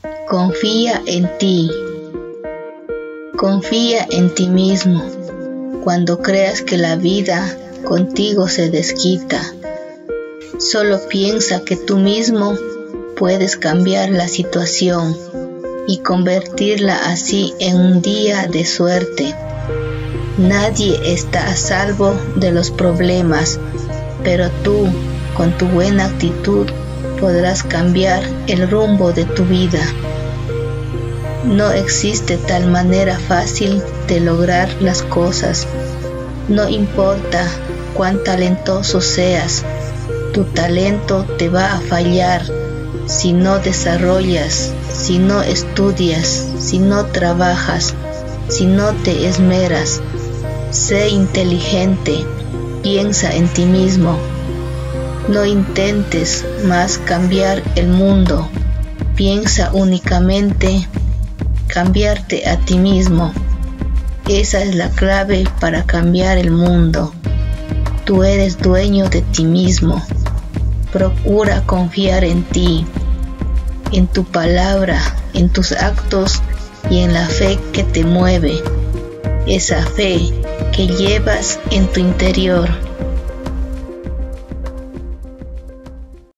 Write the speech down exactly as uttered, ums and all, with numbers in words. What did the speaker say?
Confía en ti. Confía en ti mismo. Cuando creas que la vida contigo se desquita, solo piensa que tú mismo puedes cambiar la situación y convertirla así en un día de suerte. Nadie está a salvo de los problemas, pero tú, con tu buena actitud, podrás cambiar el rumbo de tu vida. No existe tal manera fácil de lograr las cosas. No importa cuán talentoso seas, tu talento te va a fallar si no desarrollas, si no estudias, si no trabajas, si no te esmeras. Sé inteligente, piensa en ti mismo. No intentes más cambiar el mundo, piensa únicamente cambiarte a ti mismo. Esa es la clave para cambiar el mundo. Tú eres dueño de ti mismo. Procura confiar en ti, en tu palabra, en tus actos y en la fe que te mueve. Esa fe que llevas en tu interior.